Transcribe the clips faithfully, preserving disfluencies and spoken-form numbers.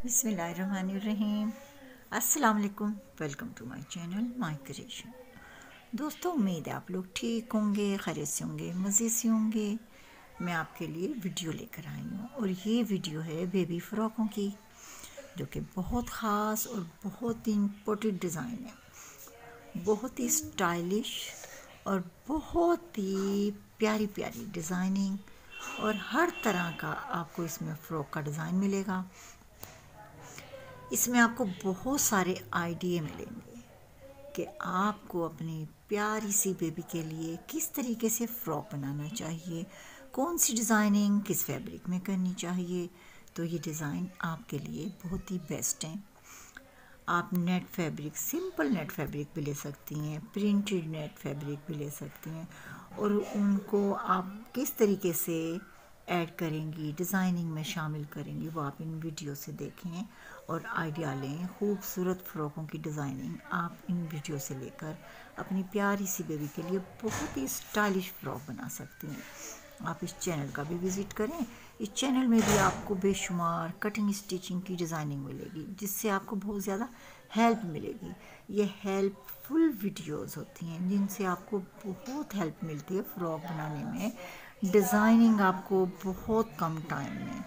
बिस्मिल्लाहिर्रहमानिर्रहीम। अस्सलाम वालेकुम। Welcome to my channel my creation. दोस्तों, उम्मीद है आप लोग ठीक होंगे, खैरियत से होंगे, मज़े से होंगे। मैं आपके लिए वीडियो लेकर आई हूँ और ये वीडियो है बेबी फ़्रॉकों की, जो कि बहुत ख़ास और बहुत ही इम्पोर्टेंट डिज़ाइन है, बहुत ही स्टाइलिश और बहुत ही प्यारी प्यारी डिज़ाइनिंग, और हर तरह का आपको इसमें फ़्रॉक का डिज़ाइन मिलेगा। इसमें आपको बहुत सारे आइडिया मिलेंगे कि आपको अपनी प्यारी सी बेबी के लिए किस तरीके से फ़्रॉक बनाना चाहिए, कौन सी डिज़ाइनिंग किस फैब्रिक में करनी चाहिए। तो ये डिज़ाइन आपके लिए बहुत ही बेस्ट हैं। आप net fabric, simple net fabric भी ले सकती हैं, प्रिंटेड नेट फैब्रिक भी ले सकती हैं, और उनको आप किस तरीके से ऐड करेंगी, डिज़ाइनिंग में शामिल करेंगी, वो आप इन वीडियो से देखें और आइडिया लें। खूबसूरत फ़्रॉकों की डिज़ाइनिंग आप इन वीडियो से लेकर अपनी प्यारी सी बेबी के लिए बहुत ही स्टाइलिश फ़्रॉक बना सकती हैं। आप इस चैनल का भी विज़िट करें। इस चैनल में भी आपको बेशुमार कटिंग स्टिचिंग की डिज़ाइनिंग मिलेगी, जिससे आपको बहुत ज़्यादा हेल्प मिलेगी। ये हेल्पफुल वीडियोस होती हैं जिनसे आपको बहुत हेल्प मिलती है फ़्रॉक बनाने में। डिज़ाइनिंग आपको बहुत कम टाइम में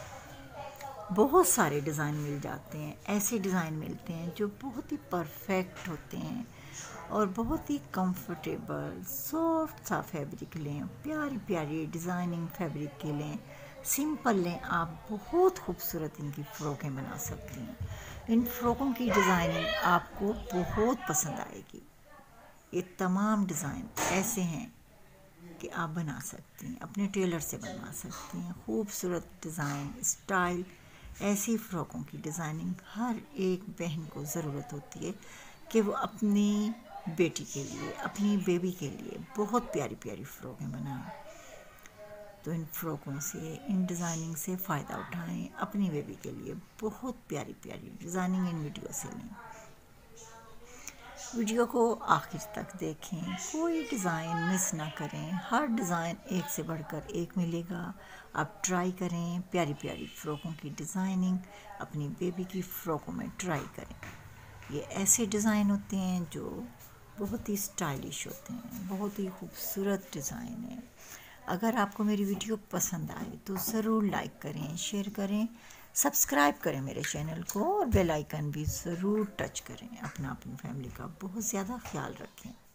बहुत सारे डिज़ाइन मिल जाते हैं। ऐसे डिज़ाइन मिलते हैं जो बहुत ही परफेक्ट होते हैं और बहुत ही कंफर्टेबल सॉफ्ट सा फैब्रिक लें, प्यारी प्यारी डिज़ाइनिंग फैब्रिक के लें, सिंपल लें, आप बहुत खूबसूरत इनकी फ़्रॉकें बना सकती हैं। इन फ़्रॉकों की डिज़ाइनिंग आपको बहुत पसंद आएगी। ये तमाम डिज़ाइन ऐसे हैं कि आप बना सकती हैं, अपने टेलर से बनवा सकती हैं। खूबसूरत डिज़ाइन, स्टाइल, ऐसी फ़्रॉकों की डिज़ाइनिंग हर एक बहन को ज़रूरत होती है कि वो अपनी बेटी के लिए, अपनी बेबी के लिए बहुत प्यारी प्यारी फ़्रॉकें बनाएं। तो इन फ़्रॉकों से, इन डिज़ाइनिंग से फ़ायदा उठाएं, अपनी बेबी के लिए बहुत प्यारी प्यारी डिज़ाइनिंग इन वीडियो से लें। वीडियो को आखिर तक देखें, कोई डिज़ाइन मिस ना करें। हर डिज़ाइन एक से बढ़कर एक मिलेगा। आप ट्राई करें, प्यारी प्यारी फ़्रॉकों की डिज़ाइनिंग अपनी बेबी की फ़्रॉकों में ट्राई करें। ये ऐसे डिज़ाइन होते हैं जो बहुत ही स्टाइलिश होते हैं, बहुत ही खूबसूरत डिज़ाइन है। अगर आपको मेरी वीडियो पसंद आए तो ज़रूर लाइक करें, शेयर करें, सब्सक्राइब करें मेरे चैनल को, और बेल आइकन भी ज़रूर टच करें। अपना अपनी फैमिली का बहुत ज़्यादा ख्याल रखें।